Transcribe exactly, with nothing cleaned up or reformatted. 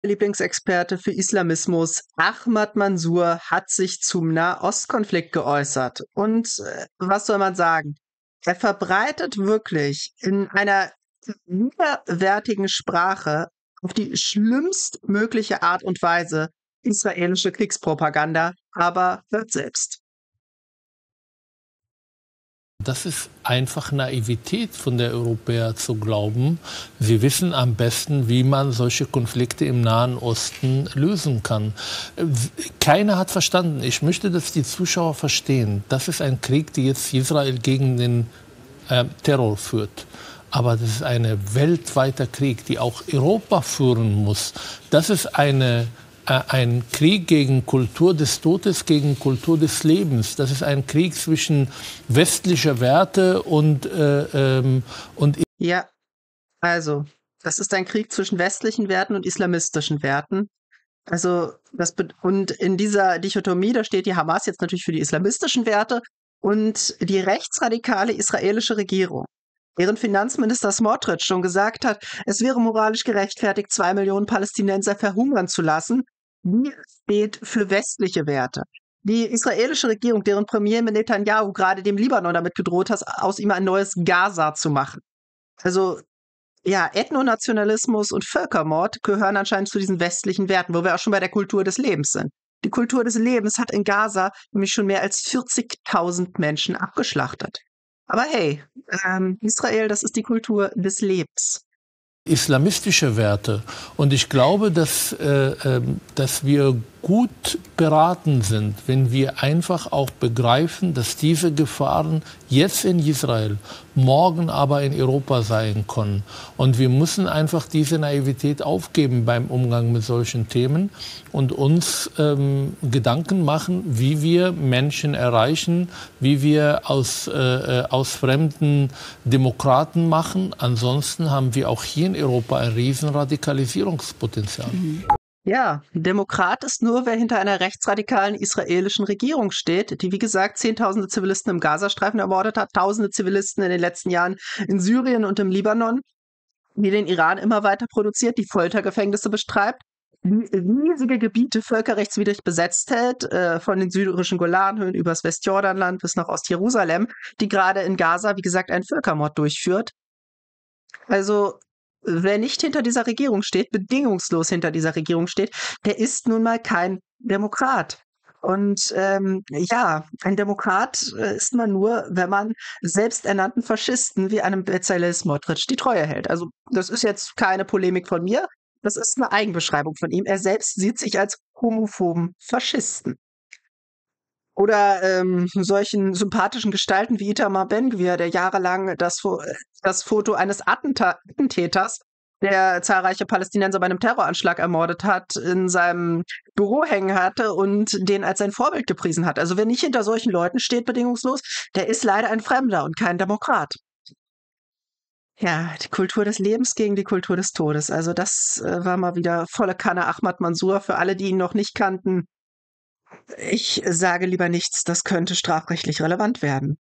Lieblingsexperte für Islamismus Ahmad Mansour hat sich zum Nahostkonflikt geäußert. Und äh, was soll man sagen? Er verbreitet wirklich in einer widerwärtigen Sprache auf die schlimmstmögliche Art und Weise israelische Kriegspropaganda, aber hört selbst. Das ist einfach Naivität von der Europäer zu glauben, sie wissen am besten, wie man solche Konflikte im Nahen Osten lösen kann. Keiner hat verstanden, ich möchte, dass die Zuschauer verstehen, das ist ein Krieg, der jetzt Israel gegen den äh, Terror führt. Aber das ist ein weltweiter Krieg, die auch Europa führen muss. Das ist eine ein Krieg gegen Kultur des Todes, gegen Kultur des Lebens. Das ist ein Krieg zwischen westlicher Werte und, äh, ähm, und Ja, also, das ist ein Krieg zwischen westlichen Werten und islamistischen Werten. Also, das be- und in dieser Dichotomie, da steht die Hamas jetzt natürlich für die islamistischen Werte und die rechtsradikale israelische Regierung. Während Finanzminister Smotrich schon gesagt hat, es wäre moralisch gerechtfertigt, zwei Millionen Palästinenser verhungern zu lassen, die steht für westliche Werte. Die israelische Regierung, deren Premier Netanyahu gerade dem Libanon damit gedroht hat, aus ihm ein neues Gaza zu machen. Also ja, Ethnonationalismus und Völkermord gehören anscheinend zu diesen westlichen Werten, wo wir auch schon bei der Kultur des Lebens sind. Die Kultur des Lebens hat in Gaza nämlich schon mehr als vierzigtausend Menschen abgeschlachtet. Aber hey, ähm, Israel, das ist die Kultur des Lebens. islamistische Werte. Und ich glaube, dass, äh, äh, dass wir gut beraten sind, wenn wir einfach auch begreifen, dass diese Gefahren jetzt in Israel, morgen aber in Europa sein können. Und wir müssen einfach diese Naivität aufgeben beim Umgang mit solchen Themen und uns ähm, Gedanken machen, wie wir Menschen erreichen, wie wir aus, äh, aus fremden Demokraten machen. Ansonsten haben wir auch hier in Europa ein riesen Radikalisierungspotenzial. Mhm. Ja, Demokrat ist nur, wer hinter einer rechtsradikalen israelischen Regierung steht, die, wie gesagt, Zehntausende Zivilisten im Gazastreifen ermordet hat, Tausende Zivilisten in den letzten Jahren in Syrien und im Libanon, die den Iran immer weiter produziert, die Foltergefängnisse bestreibt, riesige Gebiete völkerrechtswidrig besetzt hält, äh, von den syrischen Golanhöhen übers Westjordanland bis nach Ostjerusalem, die gerade in Gaza, wie gesagt, einen Völkermord durchführt. Also, wer nicht hinter dieser Regierung steht, bedingungslos hinter dieser Regierung steht, der ist nun mal kein Demokrat. Und ähm, ja, ein Demokrat äh, ist man nur, wenn man selbsternannten Faschisten wie einem Bezalel Smotrich die Treue hält. Also das ist jetzt keine Polemik von mir, das ist eine Eigenbeschreibung von ihm. Er selbst sieht sich als homophoben Faschisten. Oder ähm, solchen sympathischen Gestalten wie Itamar Ben-Gvir, der jahrelang das, Fo- das Foto eines Attenta Attentäters, der zahlreiche Palästinenser bei einem Terroranschlag ermordet hat, in seinem Büro hängen hatte und den als sein Vorbild gepriesen hat. Also wer nicht hinter solchen Leuten steht, bedingungslos, der ist leider ein Fremder und kein Demokrat. Ja, die Kultur des Lebens gegen die Kultur des Todes. Also das äh, war mal wieder volle Kanne Ahmad Mansour. Für alle, die ihn noch nicht kannten, ich sage lieber nichts, das könnte strafrechtlich relevant werden.